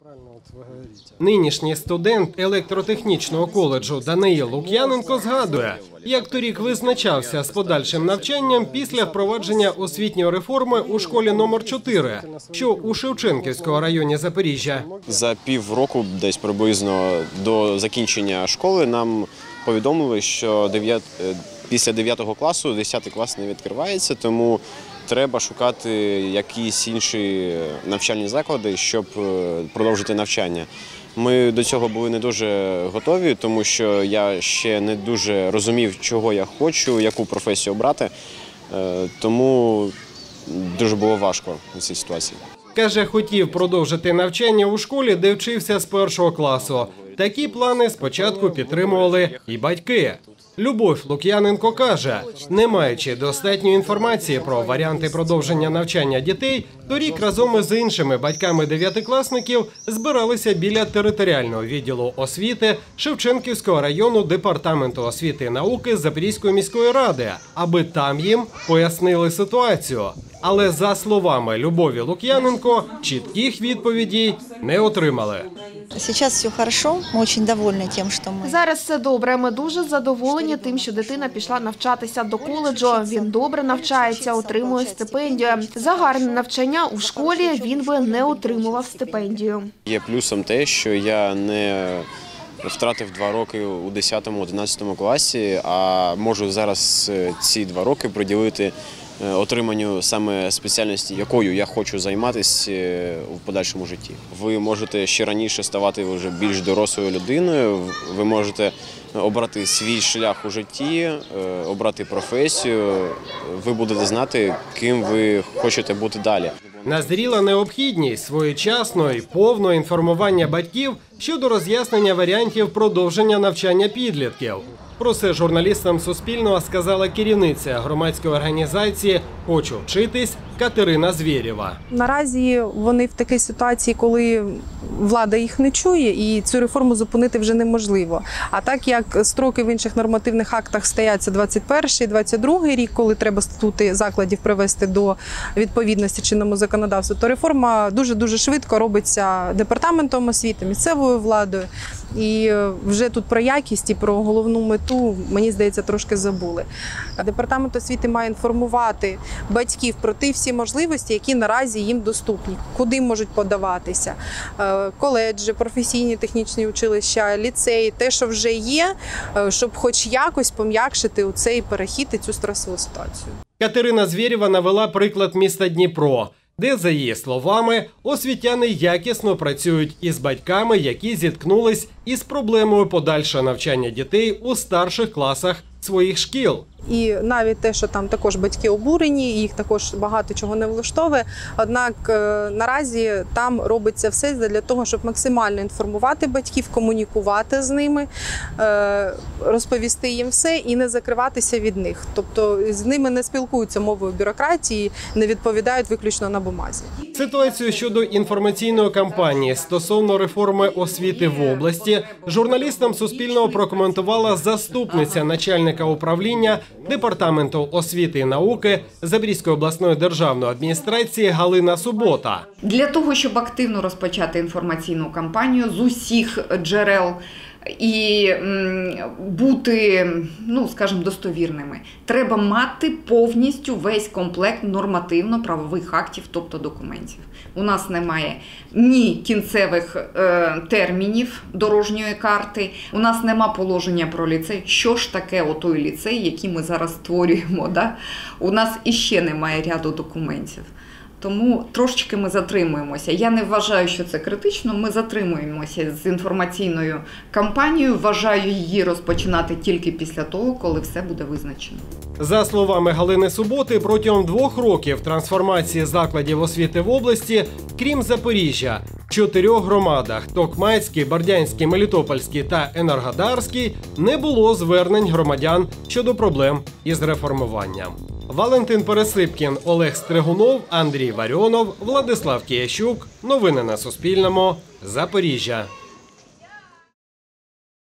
Нинішній студент електротехнічного коледжу Даниїл Лук'яненко згадує, як торік визначався з подальшим навчанням після впровадження освітньої реформи у школі номер 4, що у Шевченківському районі Запоріжжя. За півроку, десь приблизно до закінчення школи, нам повідомили, що після 9 класу 10 клас не відкривається, тому треба шукати якісь інші навчальні заклади, щоб продовжити навчання. Ми до цього були не дуже готові, тому що я ще не дуже розумів, чого я хочу, яку професію обрати, тому дуже було важко у цій ситуації. Каже, хотів продовжити навчання у школі, де вчився з 1 класу. Такі плани спочатку підтримували і батьки. Любов Лук'яненко каже, не маючи достатньої інформації про варіанти продовження навчання дітей, торік разом із іншими батьками дев'ятикласників збиралися біля територіального відділу освіти Шевченківського району Департаменту освіти і науки Запорізької міської ради, аби там їм пояснили ситуацію. Але за словами Любові Лук'яненко, чітких відповідей не отримали. Зараз все добре, ми дуже довольні тим, що ми... Зараз все добре, ми дуже задоволені тим, що дитина пішла навчатися до коледжу. Він добре навчається, отримує стипендію. За гарне навчання у школі він би не отримував стипендію. Є плюсом те, що я не втратив 2 роки у 10-11 класі, а можу зараз ці 2 роки приділити отриманню саме спеціальності, якою я хочу займатися в подальшому житті. Ви можете ще раніше ставати вже більш дорослою людиною, ви можете обрати свій шлях у житті, обрати професію, ви будете знати, ким ви хочете бути далі. Назріла необхідність своєчасного і повного інформування батьків щодо роз'яснення варіантів продовження навчання підлітків. Про це журналістам Суспільного сказала керівниця громадської організації «Хочу вчитись» Катерина Звєрєва. Наразі вони в такій ситуації, коли влада їх не чує і цю реформу зупинити вже неможливо. А так як строки в інших нормативних актах стоять 21-22 рік, коли треба статути закладів привести до відповідності чинному законодавству, то реформа дуже-дуже швидко робиться департаментом освіти, місцевою владою. І вже тут про якість і про головну мету, мені здається, трошки забули. Департамент освіти має інформувати батьків про ті всі можливості, які наразі їм доступні, куди можуть подаватися. Коледжі, професійні технічні училища, ліцеї, те, що вже є, щоб хоч якось пом'якшити у цей перехід і цю стресову ситуацію. Катерина Звєрєва навела приклад міста Дніпро, де, за її словами, освітяни якісно працюють із батьками, які зіткнулись із проблемою подальшого навчання дітей у старших класах своїх шкіл. І навіть те, що там також батьки обурені, їх також багато чого не влаштовує. Однак наразі там робиться все для того, щоб максимально інформувати батьків, комунікувати з ними, розповісти їм все і не закриватися від них. Тобто з ними не спілкуються мовою бюрократії, не відповідають виключно на бумазі. Ситуацію щодо інформаційної кампанії стосовно реформи освіти в області журналістам Суспільного прокоментувала заступниця начальника управління Департаменту освіти і науки Запорізької обласної державної адміністрації Галина Субота. Для того, щоб активно розпочати інформаційну кампанію з усіх джерел і бути, скажімо, достовірними, треба мати повністю весь комплект нормативно-правових актів, тобто документів. У нас немає ні кінцевих термінів дорожньої карти, у нас нема положення про ліцей. Що ж таке отой ліцей, який ми зараз створюємо? Да? У нас іще немає ряду документів. Тому трошечки ми затримуємося. Я не вважаю, що це критично, ми затримуємося з інформаційною кампанією, вважаю її розпочинати тільки після того, коли все буде визначено. За словами Галини Суботи, протягом 2 років трансформації закладів освіти в області, крім Запоріжжя, в 4 громадах – Токмацькій, Бердянській, Мелітопольській та Енергодарській – не було звернень громадян щодо проблем із реформуванням. Валентин Пересипкін, Олег Стригунов, Андрій Варіонов, Владислав Киящук. Новини на Суспільному. Запоріжжя.